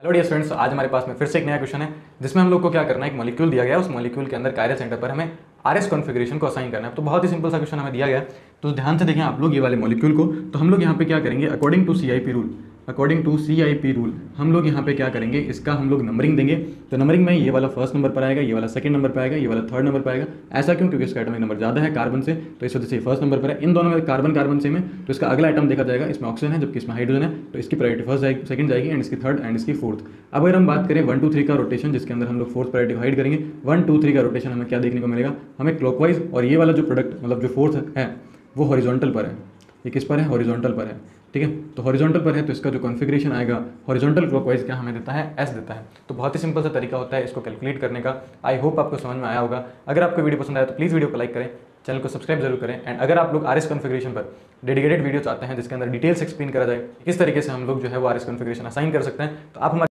Hello dear students, आज हमारे पास में फिर से एक नया क्वेश्चन है जिसमें हम लोग को क्या करना है। एक मॉलिक्यूल दिया गया है, उस मॉलिक्यूल के अंदर कायरल सेंटर पर हमें आरएस कॉन्फ़िगरेशन को असाइन करना है। तो बहुत ही सिंपल सा क्वेश्चन हमें दिया गया है, तो ध्यान से देखें आप लोग ये वाले मॉलिक्यूल को। तो हम लोग यहाँ पे क्या करेंगे, अकॉर्डिंग टू CIP रूल हम लोग यहाँ पे क्या करेंगे, इसका हम लोग नंबरिंग देंगे। तो नंबरिंग में ये वाला फर्स्ट नंबर पर आएगा, ये वाला सेकंड नंबर पर आएगा, ये वाला थर्ड नंबर पर आएगा। ऐसा क्यों? क्योंकि इसका एटॉमिक नंबर ज़्यादा है कार्बन से, तो इस वजह से फर्स्ट नंबर पर है। इन दोनों में कार्बन कार्बन सेम है, तो इसका अगला आइटम देखा जाएगा, इसमें ऑक्सीजन है जबकि इसमें हाइड्रोजन है, तो इसकी प्रायोरिटी फर्स्ट जाएगी, सेकंड जाएगी, एंड इसकी थर्ड एंड इसकी फोर्थ। अब अगर हम बात करें 1 2 3 का रोटेशन, जिसके अंदर हम लोग फोर्थ प्रायोरिटी हाइड करेंगे। 1 2 3 का रोटेशन हमें क्या देखने को मिलेगा, हमें क्लॉकवाइज, और ये वाला जो प्रोडक्ट मतलब जो फोर्थ है वो हॉरिजॉन्टल पर है। ये किस पर है? हॉरिजॉन्टल पर है। ठीक है, तो हॉरिजॉन्टल पर है तो इसका जो कॉन्फ़िगरेशन आएगा हॉरिजॉन्टल क्लॉकवाइज क्या हमें देता है? एस देता है। तो बहुत ही सिंपल सा तरीका होता है इसको कैलकुलेट करने का। आई होप आपको समझ में आया होगा। अगर आपको वीडियो पसंद आया तो प्लीज़ वीडियो को लाइक करें, चैनल को सब्सक्राइब जरूर करें। एंड अगर आप लोग आरएस कॉन्फ़िगरेशन पर डेडिकेटेड वीडियो चाहते हैं जिसके अंदर डिटेल्स एक्सप्लेन करा जाए किस तरीके से हम लोग जो है वो आरएस कॉन्फ़िगरेशन असाइन कर सकते हैं, तो आप हमारे